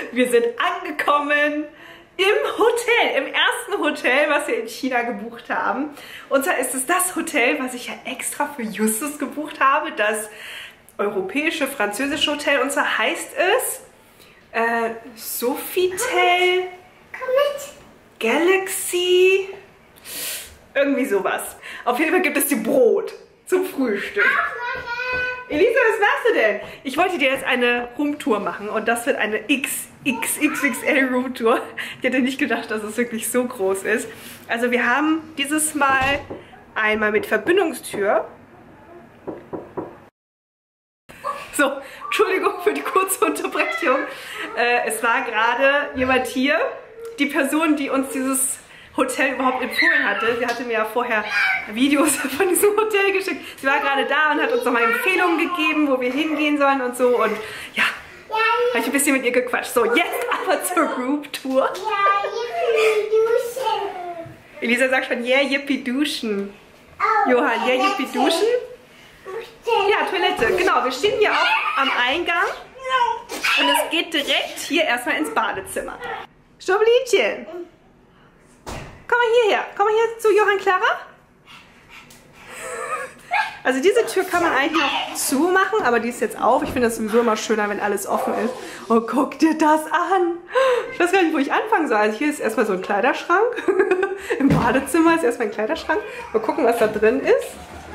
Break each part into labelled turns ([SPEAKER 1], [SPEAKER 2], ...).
[SPEAKER 1] Wir sind angekommen im Hotel, im ersten Hotel, was wir in China gebucht haben. Und zwar ist es das Hotel, was ich ja extra für Justus gebucht habe, das europäische, französische Hotel. Und zwar heißt es Sofitel Galaxy, irgendwie sowas. Auf jeden Fall gibt es die Brot zum Frühstück. Elisa, was machst du denn? Ich wollte dir jetzt eine Roomtour machen und das wird eine XXXL Roomtour. Ich hätte nicht gedacht, dass es wirklich so groß ist. Also wir haben dieses Mal einmal mit Verbindungstür. So, Entschuldigung für die kurze Unterbrechung. Es war gerade jemand hier, die Person, die uns dieses Hotel überhaupt empfohlen hatte. Sie hatte mir ja vorher Videos von diesem Hotel geschickt. Sie war gerade da und hat uns nochmal Empfehlungen gegeben, wo wir hingehen sollen und so. Und ja, habe ich ein bisschen mit ihr gequatscht. So, jetzt aber zur Roomtour. Elisa sagt schon, yeah, yippie duschen. Johann, yeah, yippie duschen? Ja, Toilette. Genau, wir stehen hier auch am Eingang. Und es geht direkt hier erstmal ins Badezimmer. Stoppelchen. Komm mal hierher. Komm mal hier zu Johann Clara. Also diese Tür kann man eigentlich noch zumachen, aber die ist jetzt auf. Ich finde das sowieso immer schöner, wenn alles offen ist. Oh, guck dir das an. Ich weiß gar nicht, wo ich anfangen soll. Also hier ist erstmal so ein Kleiderschrank. Im Badezimmer ist erstmal ein Kleiderschrank. Mal gucken, was da drin ist.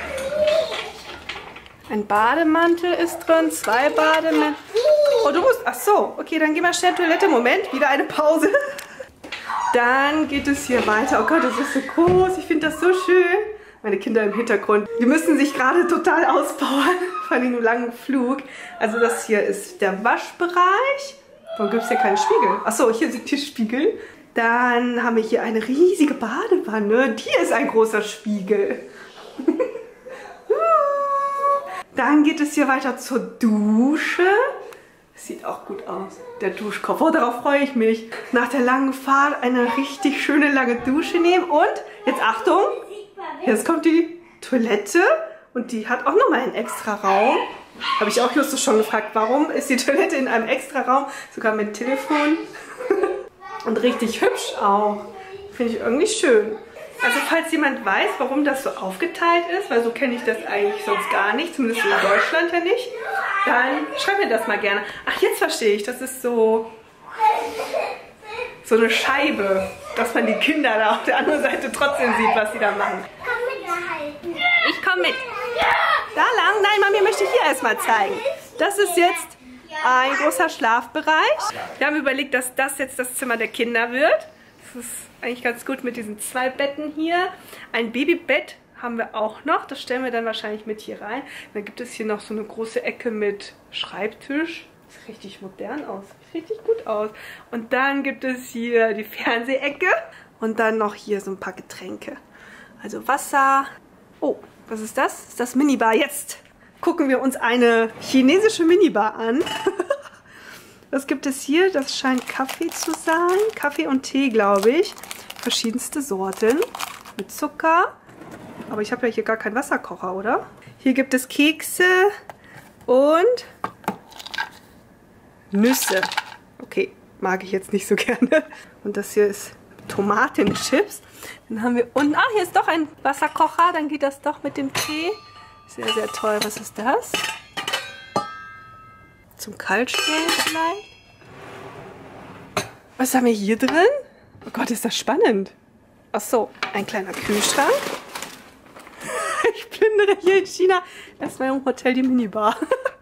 [SPEAKER 1] Ein Bademantel ist drin, 2 Bademäntel. Oh, du musst... Ach so, okay, dann geh mal schnell Toilette. Moment, wieder eine Pause. Dann geht es hier weiter. Oh Gott, das ist so groß. Ich finde das so schön. Meine Kinder im Hintergrund. Die müssen sich gerade total auspowern von dem langen Flug. Also das hier ist der Waschbereich. Warum gibt es hier keinen Spiegel? Achso, hier sind die Spiegel. Dann haben wir hier eine riesige Badewanne. Hier ist ein großer Spiegel. Dann geht es hier weiter zur Dusche. Sieht auch gut aus. Der Duschkopf. Oh, darauf freue ich mich. Nach der langen Fahrt eine richtig schöne lange Dusche nehmen. Und, jetzt Achtung, jetzt kommt die Toilette. Und die hat auch nochmal einen extra Raum. Habe ich auch Justus schon gefragt, warum ist die Toilette in einem extra Raum? Sogar mit Telefon. Und richtig hübsch auch. Finde ich irgendwie schön. Also falls jemand weiß, warum das so aufgeteilt ist, weil so kenne ich das eigentlich sonst gar nicht, zumindest in Deutschland ja nicht, dann schreibt mir das mal gerne. Ach, jetzt verstehe ich, das ist so eine Scheibe, dass man die Kinder da auf der anderen Seite trotzdem sieht, was sie da machen. Ich komme mit. Da lang? Nein, Mami möchte ich hier erstmal zeigen. Das ist jetzt ein großer Schlafbereich. Wir haben überlegt, dass das jetzt das Zimmer der Kinder wird. Das ist eigentlich ganz gut mit diesen 2 Betten hier. Ein Babybett haben wir auch noch. Das stellen wir dann wahrscheinlich mit hier rein. Dann gibt es hier noch so eine große Ecke mit Schreibtisch. Sieht richtig modern aus. Sieht richtig gut aus. Und dann gibt es hier die Fernsehecke. Und dann noch hier so ein paar Getränke. Also Wasser. Oh, was ist das? Das ist das Minibar. Jetzt gucken wir uns eine chinesische Minibar an. Was gibt es hier? Das scheint Kaffee zu sein. Kaffee und Tee, glaube ich. Verschiedenste Sorten. Mit Zucker. Aber ich habe ja hier gar keinen Wasserkocher, oder? Hier gibt es Kekse und Nüsse. Okay, mag ich jetzt nicht so gerne. Und das hier ist Tomatenchips. Dann haben wir unten... Ah, hier ist doch ein Wasserkocher. Dann geht das doch mit dem Tee. Sehr, sehr toll. Was ist das? Zum Kaltstellen vielleicht. Was haben wir hier drin? Oh Gott, ist das spannend. Ach so, ein kleiner Kühlschrank. Ich plündere hier in China erstmal im Hotel die Minibar.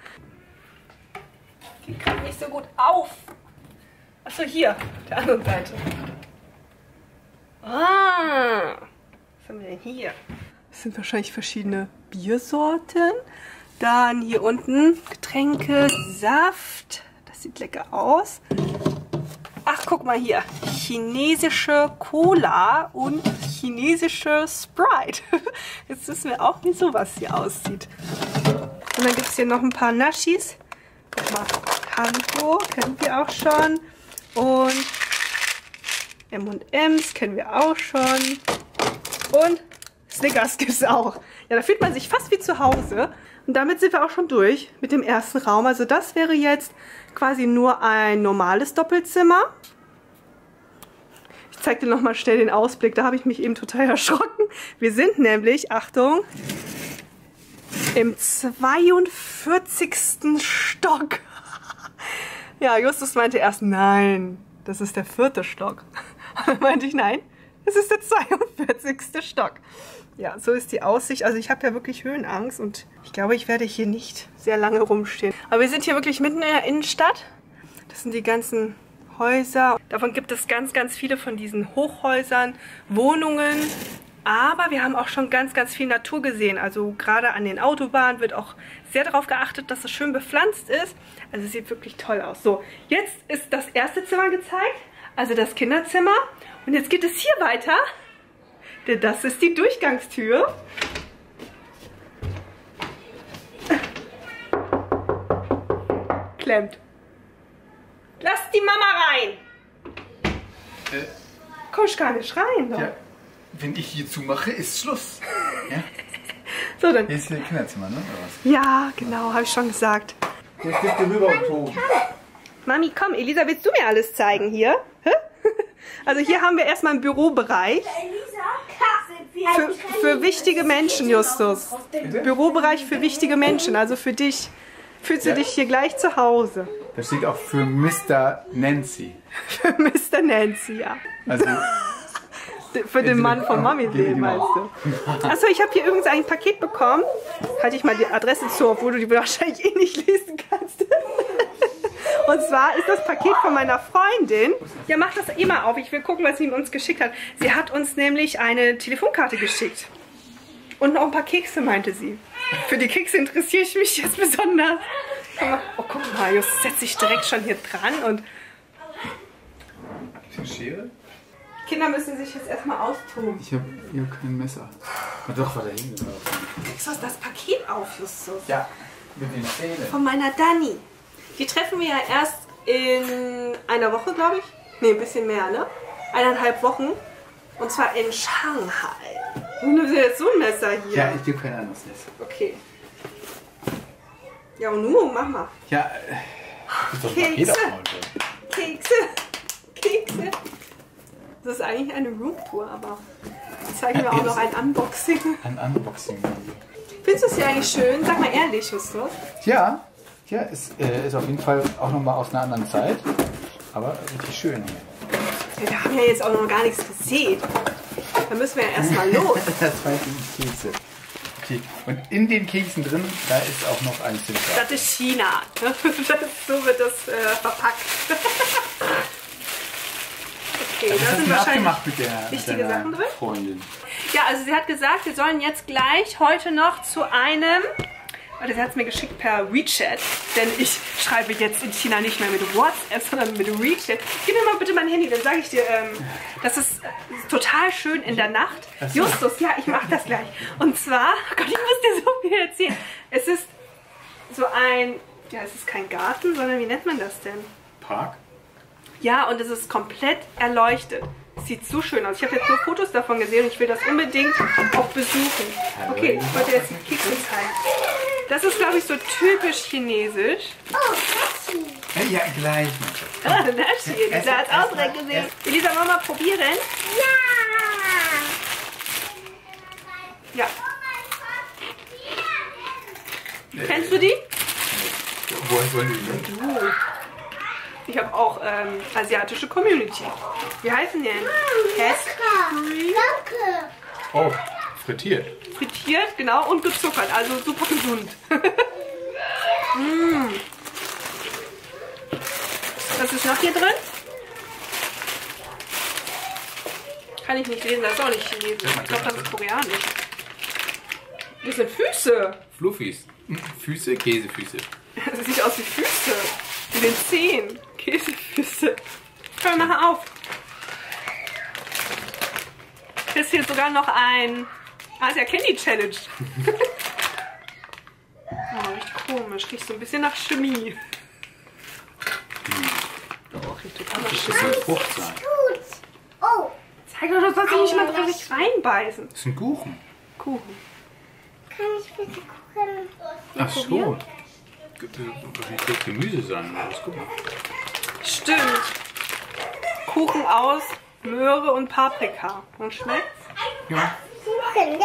[SPEAKER 1] Die kam nicht so gut auf. Achso, hier, auf der anderen Seite. Ah, was haben wir denn hier? Das sind wahrscheinlich verschiedene Biersorten. Dann hier unten Getränke, Saft. Das sieht lecker aus. Ach, guck mal hier. Chinesische Cola und chinesische Sprite. Jetzt wissen wir auch, wie sowas hier aussieht. Und dann gibt es hier noch ein paar Naschis. Guck mal, Kanto kennen wir auch schon. Und M&M's kennen wir auch schon. Und Snickers gibt es auch. Ja, da fühlt man sich fast wie zu Hause. Und damit sind wir auch schon durch mit dem ersten Raum. Also das wäre jetzt quasi nur ein normales Doppelzimmer. Ich zeige dir nochmal schnell den Ausblick. Da habe ich mich eben total erschrocken. Wir sind nämlich, Achtung, im 42. Stock. Ja, Justus meinte erst, nein, das ist der 4. Stock. Dann meinte ich, nein, das ist der 42. Stock. Ja, so ist die Aussicht. Also ich habe ja wirklich Höhenangst und ich glaube, ich werde hier nicht sehr lange rumstehen. Aber wir sind hier wirklich mitten in der Innenstadt. Das sind die ganzen Häuser. Davon gibt es ganz, ganz viele von diesen Hochhäusern, Wohnungen. Aber wir haben auch schon ganz, ganz viel Natur gesehen. Also gerade an den Autobahnen wird auch sehr darauf geachtet, dass es schön bepflanzt ist. Also es sieht wirklich toll aus. So, jetzt ist das erste Zimmer gezeigt, also das Kinderzimmer. Und jetzt geht es hier weiter, denn das ist die Durchgangstür. Klemmt. Lass die Mama rein. Kommst gar nicht rein, doch.
[SPEAKER 2] Ja, wenn ich hier zumache, ist Schluss. Ja?
[SPEAKER 1] So, dann.
[SPEAKER 2] Hier ist hier Kinderzimmer, ne? Oder was?
[SPEAKER 1] Ja, genau, habe ich schon gesagt.
[SPEAKER 2] Jetzt gehst du rüber und Toben.
[SPEAKER 1] Mami, komm, Elisa, willst du mir alles zeigen hier? Hä? Also hier haben wir erstmal einen Bürobereich. Für wichtige Menschen, Justus. Bürobereich für wichtige Menschen, also für dich. Fühlst du dich hier gleich zu Hause?
[SPEAKER 2] Da steht auch für Mr. Nancy.
[SPEAKER 1] Für Mr. Nancy, ja.
[SPEAKER 2] Also,
[SPEAKER 1] für den Mann von Mamis Leben, meinst du? Achso, ich habe hier übrigens ein Paket bekommen. Halte ich mal die Adresse zu, obwohl du die wahrscheinlich eh nicht lesen kannst. Und zwar ist das Paket von meiner Freundin. Ja, mach das eh mal auf. Ich will gucken, was sie uns geschickt hat. Sie hat uns nämlich eine Telefonkarte geschickt. Und noch ein paar Kekse, meinte sie. Für die Kekse interessiere ich mich jetzt besonders. Oh, guck mal, Just setzt sich direkt schon hier dran. Und
[SPEAKER 2] eine Schere?
[SPEAKER 1] Kinder müssen sich jetzt erstmal austoben.
[SPEAKER 2] Ich habe hier kein Messer. Na doch, war da hinten drauf.
[SPEAKER 1] Kriegst du das Paket auf, Justus?
[SPEAKER 2] Ja, mit den Zähnen.
[SPEAKER 1] Von meiner Dani. Die treffen wir ja erst in einer Woche, glaube ich. Ne, ein bisschen mehr, ne? 1,5 Wochen. Und zwar in Shanghai. Und du hast jetzt so ein Messer hier.
[SPEAKER 2] Ja, ich gebe kein anderes Messer.
[SPEAKER 1] Okay. Ja, und nun, mach mal.
[SPEAKER 2] Ja, ist doch ein Paket
[SPEAKER 1] Kekse.
[SPEAKER 2] aufmachen.
[SPEAKER 1] Kekse. Kekse. Das ist eigentlich eine Roomtour, aber zeigen wir auch noch ein Unboxing.
[SPEAKER 2] Ein Unboxing.
[SPEAKER 1] Findest du es hier eigentlich schön? Sag mal ehrlich, Justus.
[SPEAKER 2] Ja, ja, es ist auf jeden Fall auch nochmal aus einer anderen Zeit. Aber richtig schön hier.
[SPEAKER 1] Wir haben ja jetzt auch noch gar nichts gesehen. Da müssen wir ja erstmal los.
[SPEAKER 2] Das waren die Kekse. Okay, und in den Keksen drin, da ist auch noch ein SIM-Karte.
[SPEAKER 1] Das ist China. So wird das verpackt. Okay,
[SPEAKER 2] Was
[SPEAKER 1] da
[SPEAKER 2] hast
[SPEAKER 1] sind
[SPEAKER 2] du
[SPEAKER 1] wahrscheinlich
[SPEAKER 2] abgemacht mit der
[SPEAKER 1] wichtige Sachen drin.
[SPEAKER 2] Freundin?
[SPEAKER 1] Ja, also sie hat gesagt, wir sollen jetzt gleich heute noch zu einem... Oder sie hat es mir geschickt per WeChat, denn ich schreibe jetzt in China nicht mehr mit WhatsApp, sondern mit WeChat. Gib mir mal bitte mein Handy, dann sage ich dir, das ist total schön in der Nacht.
[SPEAKER 2] So.
[SPEAKER 1] Justus, ja, ich mache das gleich. Und zwar, oh Gott, ich muss dir so viel erzählen. Es ist so ein, ja, es ist kein Garten, sondern wie nennt man das denn?
[SPEAKER 2] Park?
[SPEAKER 1] Ja, und es ist komplett erleuchtet. Es sieht so schön aus. Ich habe jetzt nur Fotos davon gesehen und ich will das unbedingt auch besuchen. Okay, ich wollte jetzt die Kekse zeigen. Das ist, glaube ich, so typisch chinesisch.
[SPEAKER 2] Ja, gleich.
[SPEAKER 1] Ah, Naschi, Elisa hat es auch direkt gesehen. Elisa, wollen wir mal probieren? Ja. Kennst du die?
[SPEAKER 2] Woher wollen die denn?
[SPEAKER 1] Ich habe auch asiatische Community. Wie heißen die denn?
[SPEAKER 2] Oh, frittiert.
[SPEAKER 1] Frittiert, genau, und gezuckert, also super gesund. Was ist noch hier drin? Kann ich nicht lesen, das ist auch nicht chinesisch. Ich glaube, das ist koreanisch. Das sind Füße.
[SPEAKER 2] Fluffies. Füße, Käsefüße.
[SPEAKER 1] Das sieht aus wie Füße. Mit den Zehen. Käsefüße. Komm, mach auf. Hier ist hier sogar noch ein Asia Candy Challenge. Oh, riecht komisch. Riecht so ein bisschen nach Chemie. Oh, riecht total nach
[SPEAKER 2] Das
[SPEAKER 1] Chemie.
[SPEAKER 2] soll Frucht sein.
[SPEAKER 1] Zeig doch, du sollst nicht mal richtig reinbeißen.
[SPEAKER 2] Das ist ein Kuchen.
[SPEAKER 1] Kuchen.
[SPEAKER 3] Kann ich bitte gucken?
[SPEAKER 2] Ach so. Wahrscheinlich Gemüse sein. Guck mal.
[SPEAKER 1] Stimmt. Kuchen aus Möhre und Paprika. Und schmeckt's?
[SPEAKER 2] Ja.
[SPEAKER 3] Lecker.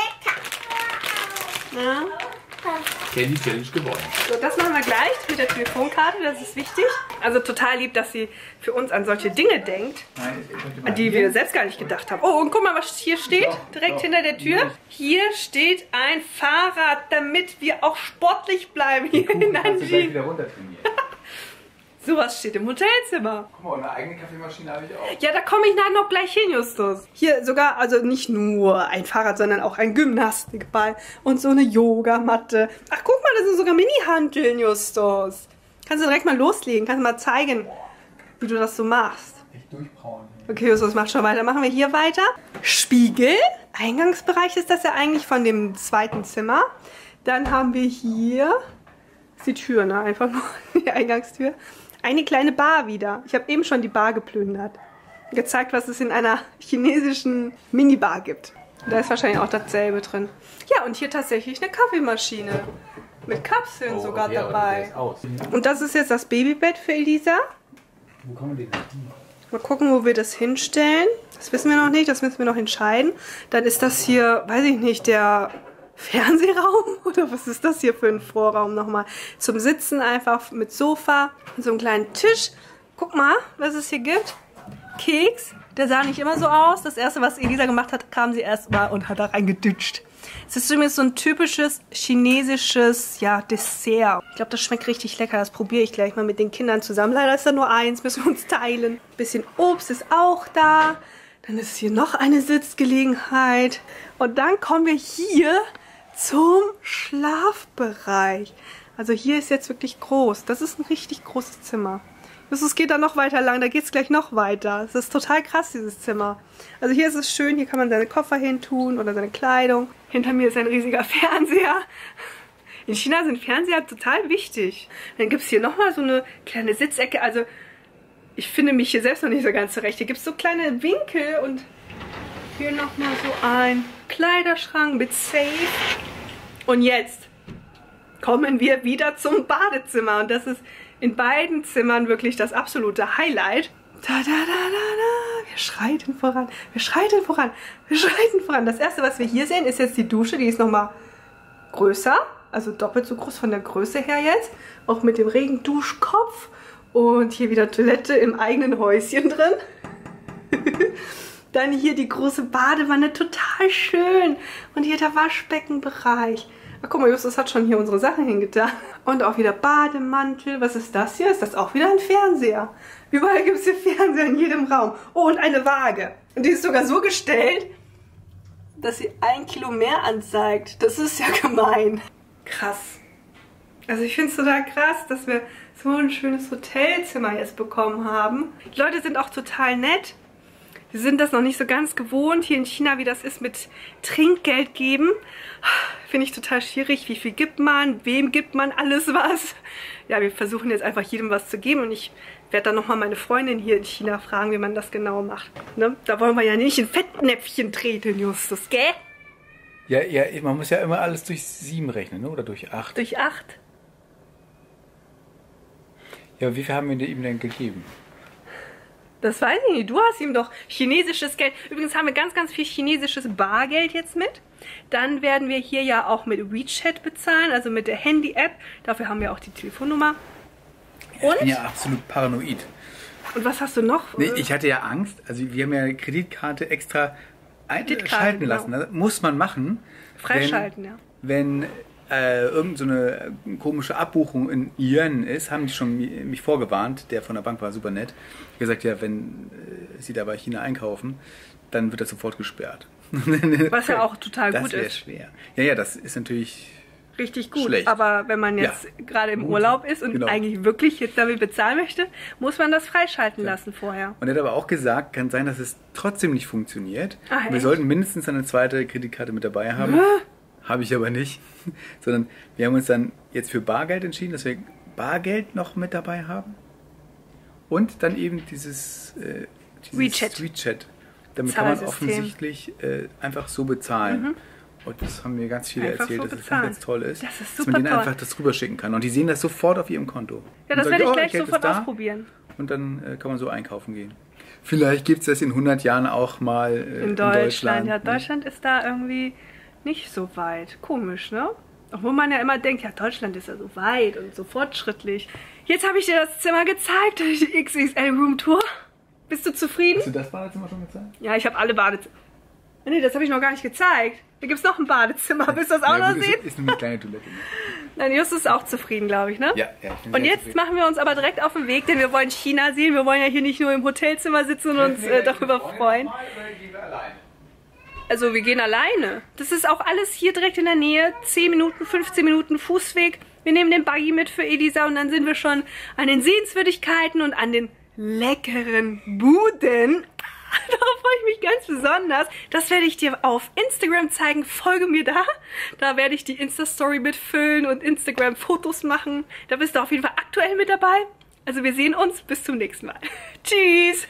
[SPEAKER 1] Ja.
[SPEAKER 2] Candy Challenge gewonnen.
[SPEAKER 1] So, das machen wir gleich mit der Telefonkarte, das ist wichtig. Also total lieb, dass sie für uns an solche Dinge denkt, an die wir selbst gar nicht gedacht haben. Oh, und guck mal, was hier steht, direkt hinter der Tür. Hier steht ein Fahrrad, damit wir auch sportlich bleiben hier in Nanjing.
[SPEAKER 2] Wieder runter trainieren.
[SPEAKER 1] Sowas steht im Hotelzimmer.
[SPEAKER 2] Guck mal, eine eigene Kaffeemaschine habe ich auch.
[SPEAKER 1] Ja, da komme ich nachher noch gleich hin, Justus. Hier sogar, also nicht nur ein Fahrrad, sondern auch ein Gymnastikball und so eine Yogamatte. Ach, guck mal, das sind sogar Mini-Hanteln, Justus. Kannst du direkt mal loslegen, kannst du mal zeigen, wie du das so machst.
[SPEAKER 2] Echt durchbrauen.
[SPEAKER 1] Okay, Justus, mach schon weiter. Machen wir hier weiter. Spiegel. Eingangsbereich ist das ja eigentlich von dem zweiten Zimmer. Dann haben wir hier, das ist die Tür, ne? Einfach nur die Eingangstür. Eine kleine Bar wieder. Ich habe eben schon die Bar geplündert. Gezeigt, was es in einer chinesischen Minibar gibt. Da ist wahrscheinlich auch dasselbe drin. Ja, und hier tatsächlich eine Kaffeemaschine. Mit Kapseln sogar
[SPEAKER 2] okay,
[SPEAKER 1] dabei.
[SPEAKER 2] Aus.
[SPEAKER 1] Und das ist jetzt das Babybett für Elisa.
[SPEAKER 2] Wo kommen die denn?
[SPEAKER 1] Mal gucken, wo wir das hinstellen. Das wissen wir noch nicht, das müssen wir noch entscheiden. Dann ist das hier, weiß ich nicht, der Fernsehraum oder was ist das hier für ein Vorraum nochmal? Zum Sitzen einfach mit Sofa und so einem kleinen Tisch. Guck mal, was es hier gibt. Keks, der sah nicht immer so aus. Das erste, was Elisa gemacht hat, kam sie erst mal und hat da reingedütscht. Es ist zumindest so ein typisches chinesisches, ja, Dessert. Ich glaube, das schmeckt richtig lecker. Das probiere ich gleich mal mit den Kindern zusammen. Leider ist da nur eins, müssen wir uns teilen. Ein bisschen Obst ist auch da. Dann ist hier noch eine Sitzgelegenheit. Und dann kommen wir hier zum Schlafbereich. Also hier ist jetzt wirklich groß. Das ist ein richtig großes Zimmer. Es geht dann noch weiter lang, da geht es gleich noch weiter. Es ist total krass, dieses Zimmer. Also hier ist es schön, hier kann man seine Koffer hin tun oder seine Kleidung. Hinter mir ist ein riesiger Fernseher. In China sind Fernseher total wichtig. Dann gibt es hier nochmal so eine kleine Sitzecke. Also ich finde mich hier selbst noch nicht so ganz zurecht. Hier gibt es so kleine Winkel und hier nochmal so ein Kleiderschrank mit Safe. Und jetzt kommen wir wieder zum Badezimmer. Und das ist in beiden Zimmern wirklich das absolute Highlight. Da, da, da, da, da. Wir schreiten voran. Wir schreiten voran. Wir schreiten voran. Das erste, was wir hier sehen, ist jetzt die Dusche. Die ist nochmal größer. Also doppelt so groß von der Größe her jetzt. Auch mit dem Regenduschkopf. Und hier wieder Toilette im eigenen Häuschen drin. Dann hier die große Badewanne, total schön. Und hier der Waschbeckenbereich. Ach, guck mal, Justus hat schon hier unsere Sachen hingetan. Und auch wieder Bademantel. Was ist das hier? Ist das auch wieder ein Fernseher? Überall gibt es hier Fernseher in jedem Raum. Oh, und eine Waage. Und die ist sogar so gestellt, dass sie 1 Kilo mehr anzeigt. Das ist ja gemein. Krass. Also ich finde es total krass, dass wir so ein schönes Hotelzimmer jetzt bekommen haben. Die Leute sind auch total nett. Wir sind das noch nicht so ganz gewohnt hier in China, wie das ist mit Trinkgeld geben. Finde ich total schwierig. Wie viel gibt man? Wem gibt man alles was? Ja, wir versuchen jetzt einfach jedem was zu geben und ich werde dann nochmal meine Freundin hier in China fragen, wie man das genau macht. Ne? Da wollen wir ja nicht in Fettnäpfchen treten, Justus, gell?
[SPEAKER 2] Ja, man muss ja immer alles durch 7 rechnen, ne? Oder durch 8.
[SPEAKER 1] Durch 8.
[SPEAKER 2] Ja, wie viel haben wir ihm denn gegeben?
[SPEAKER 1] Das weiß ich nicht. Du hast ihm doch chinesisches Geld. Übrigens haben wir ganz, ganz viel chinesisches Bargeld jetzt mit. Dann werden wir hier ja auch mit WeChat bezahlen, also mit der Handy-App. Dafür haben wir auch die Telefonnummer. Und?
[SPEAKER 2] Ich bin ja absolut paranoid.
[SPEAKER 1] Und was hast du noch?
[SPEAKER 2] Nee, ich hatte ja Angst. Also wir haben ja eine Kreditkarte extra schalten lassen. Das muss man machen.
[SPEAKER 1] Freischalten, ja.
[SPEAKER 2] Wenn irgend so eine komische Abbuchung in Yuan ist, haben die schon mich vorgewarnt. Der von der Bank war super nett. Gesagt, ja, wenn sie da bei China einkaufen, dann wird das sofort gesperrt.
[SPEAKER 1] Was ja auch total gut ist.
[SPEAKER 2] Das wäre schwer. Ja, das ist natürlich
[SPEAKER 1] richtig gut.
[SPEAKER 2] Schlecht.
[SPEAKER 1] Aber wenn man jetzt gerade im Urlaub ist und eigentlich wirklich jetzt damit bezahlen möchte, muss man das freischalten lassen vorher. Und
[SPEAKER 2] er hat aber auch gesagt, kann sein, dass es trotzdem nicht funktioniert.
[SPEAKER 1] Ach,
[SPEAKER 2] wir sollten mindestens eine zweite Kreditkarte mit dabei haben. Habe ich aber nicht. Sondern wir haben uns dann jetzt für Bargeld entschieden, dass wir Bargeld noch mit dabei haben. Und dann eben dieses
[SPEAKER 1] WeChat.
[SPEAKER 2] Damit kann man offensichtlich einfach so bezahlen. Und das haben mir ganz viele
[SPEAKER 1] Einfach
[SPEAKER 2] erzählt,
[SPEAKER 1] so
[SPEAKER 2] dass es
[SPEAKER 1] bezahlen.
[SPEAKER 2] ganz toll ist.
[SPEAKER 1] Das ist
[SPEAKER 2] dass man
[SPEAKER 1] super
[SPEAKER 2] denen
[SPEAKER 1] toll.
[SPEAKER 2] einfach das rüberschicken kann. Und die sehen das sofort auf ihrem Konto.
[SPEAKER 1] Ja, das
[SPEAKER 2] Und
[SPEAKER 1] werde ich
[SPEAKER 2] sagen,
[SPEAKER 1] gleich
[SPEAKER 2] Geld ist
[SPEAKER 1] sofort
[SPEAKER 2] da.
[SPEAKER 1] ausprobieren.
[SPEAKER 2] Und dann kann man so einkaufen gehen. Vielleicht gibt es das in 100 Jahren auch mal
[SPEAKER 1] In Deutschland. Ja,
[SPEAKER 2] ne?
[SPEAKER 1] Deutschland ist da irgendwie nicht so weit. Komisch, ne? Obwohl man ja immer denkt, ja, Deutschland ist ja so weit und so fortschrittlich. Jetzt habe ich dir das Zimmer gezeigt, die XXL Room Tour. Bist du zufrieden?
[SPEAKER 2] Hast du das Badezimmer schon gezeigt?
[SPEAKER 1] Ja, ich habe alle Badezimmer. Nee, das habe ich noch gar nicht gezeigt. Da gibt es noch ein Badezimmer. Willst du das auch
[SPEAKER 2] Ja,
[SPEAKER 1] noch
[SPEAKER 2] gut,
[SPEAKER 1] sehen?
[SPEAKER 2] ist nur eine kleine Toilette.
[SPEAKER 1] Nein, Justus ist auch zufrieden, glaube ich, ne?
[SPEAKER 2] Ja, ich bin
[SPEAKER 1] Und
[SPEAKER 2] sehr
[SPEAKER 1] jetzt
[SPEAKER 2] zufrieden.
[SPEAKER 1] machen wir uns aber direkt auf den Weg, denn wir wollen China sehen. Wir wollen ja hier nicht nur im Hotelzimmer sitzen und uns darüber freuen. Also wir gehen alleine. Das ist auch alles hier direkt in der Nähe. 10 Minuten, 15 Minuten Fußweg. Wir nehmen den Buggy mit für Elisa und dann sind wir schon an den Sehenswürdigkeiten und an den leckeren Buden. Darauf freue ich mich ganz besonders. Das werde ich dir auf Instagram zeigen. Folge mir da. Da werde ich die Insta-Story mitfüllen und Instagram-Fotos machen. Da bist du auf jeden Fall aktuell mit dabei. Also wir sehen uns. Bis zum nächsten Mal. Tschüss.